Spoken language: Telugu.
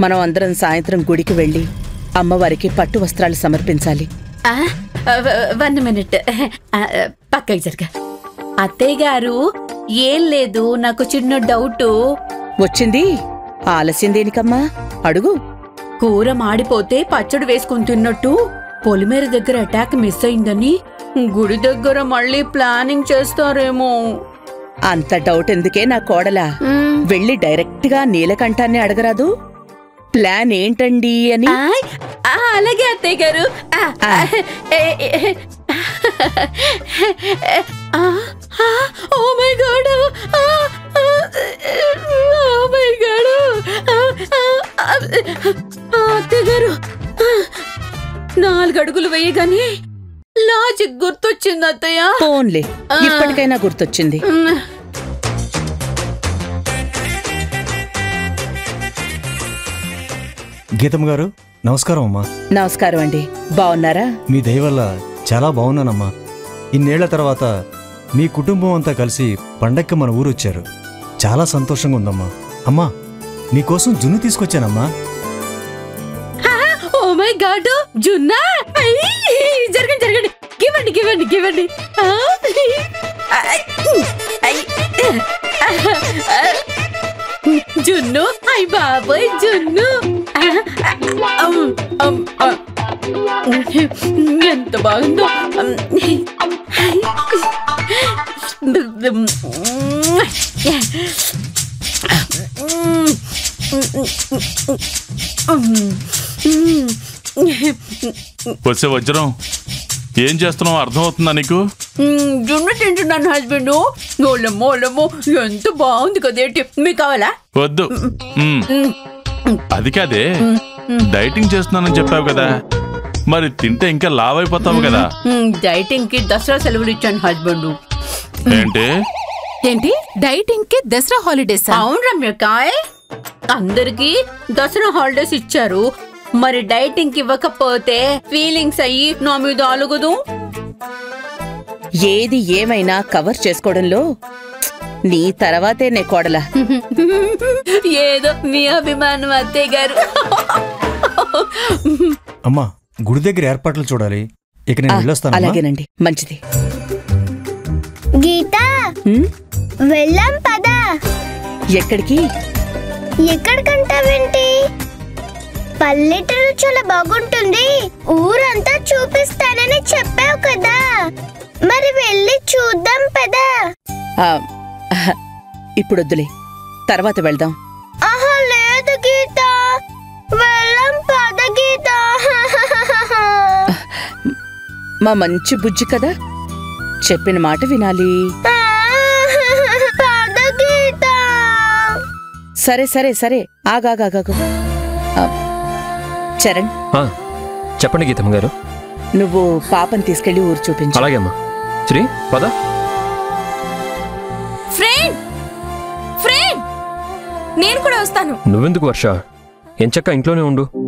మనం అందరం సాయంత్రం గుడికి వెళ్ళి అమ్మవారికి పట్టు వస్త్రాలు సమర్పించాలి. 1 మినిట్ పక్కకి జరగ. అత్తయ్య గారు, ఏం లేదు, నాకు చిన్న డౌట్ వచ్చింది. ఆలస్యం దేనికమ్మా, అడుగు. కూర మాడిపోతే పచ్చడి వేసుకుని తిన్నట్టు పొలిమేర దగ్గర అటాక్ మిస్ అయిందని గుడి దగ్గర మళ్ళీ ప్లానింగ్ చేస్తారేమో. అంత డౌట్ ఎందుకే నా కోడలా? వెళ్ళి డైరెక్ట్ గా నీలకంఠాన్ని అడగరాదు, ప్లాన్ ఏంటండి అని. అలాగే అత్తయ్య గారు. Oh my god, oh my god. అత్తయ్య గారు, 4 అడుగులు వేయగానే లాజిక్ గుర్తొచ్చింది అత్తయ్య. ఫోన్లే, ఇప్పటికైనా గుర్తొచ్చింది. గీతమ్మ గారు నమస్కారం అమ్మా. నమస్కారం అండి, బాగున్నారా? మీ దయ వల్ల చాలా బాగున్నానమ్మా. ఇన్నేళ్ల తర్వాత మీ కుటుంబం అంతా కలిసి పండక్కి మన ఊరు వచ్చారు. చాలా సంతోషంగా ఉందమ్మా. అమ్మా, మీకోసం జున్ను తీసుకొచ్చానమ్మా. ఓ మై గాడ్, జున్నా! జరగండి జరగండి, గివ్వండి గివ్వండి గివ్వండి. జున్ను, అయ్ బాబోయ్ జున్ను, ఎంత బాగుందో. వచ్చే వజ్రం, ఏం చేస్తున్నావు అర్థమవుతుందా నీకు? జున్ను తింటున్నాను హస్బెండ్. ఓలమ్మో ఓలమ్మో, ఎంత బాగుంది కదేంటి, మీకు కావాలా? వద్దు. అది కాదే, డైటింగ్ చేస్తున్నానని చెప్పావు కదా, మరి తింటే ఇంకా లావ్ అయిపోతావు కదా. డైటింగ్ కి దసరా సెలవులు ఇచ్చాను హస్బెండ్. ఏంటి ఏంటి డైటింగ్ కి దసరా హాలిడేస్? అవును రమ్యకాయ్, అందరికి దసరా హాలిడేస్ ఇచ్చారు. మరి డైటింగ్ ఇవ్వకపోతే ఫీలింగ్స్ అయ్యి నా మీద అలుగుదు. ఏది ఏమైనా కవర్ చేసుకోవడంలో నీ తర్వాతే నే కోడలా. ఏదో మీ అభిమానం అత్తయ్య గారు. అమ్మా, గుడి దగ్గర ఏర్పాట్లు చూడాలి, ఇక నేను వెళ్ళొస్తాను. అలాగేనండి, మంచిది. గీత, వెళ్ళాం పదా. ఎక్కడికి? ఎక్కడికంటావేంటి? పల్లెటూరు చాలా బాగుంటుంది, ఊరంతా చూపిస్తానని చెప్పావు కదా, మరి వెళ్ళి చూద్దాం పదా. ఇప్పుడొద్దులే, తర్వాత వెళ్దాం. ఆహా లేదు గీత, వెళ్ళాం పద గీత. మా మంచి బుజ్జి కదా, చెప్పిన మాట వినాలి. పద గీత. సరే సరే సరే, ఆగాగాగు. చరణ్, చెప్పండి గీతమ్మ గారు. నువ్వు పాపని తీసుకెళ్లి ఊరు చూపించు. అలాగే అమ్మా. శ్రీ, పద. ఫ్రెండ్, ఫ్రెండ్, నేను కూడా వస్తాను. నువ్వెందుకు వర్ష, ఎంచక్క ఇంట్లోనే ఉండు.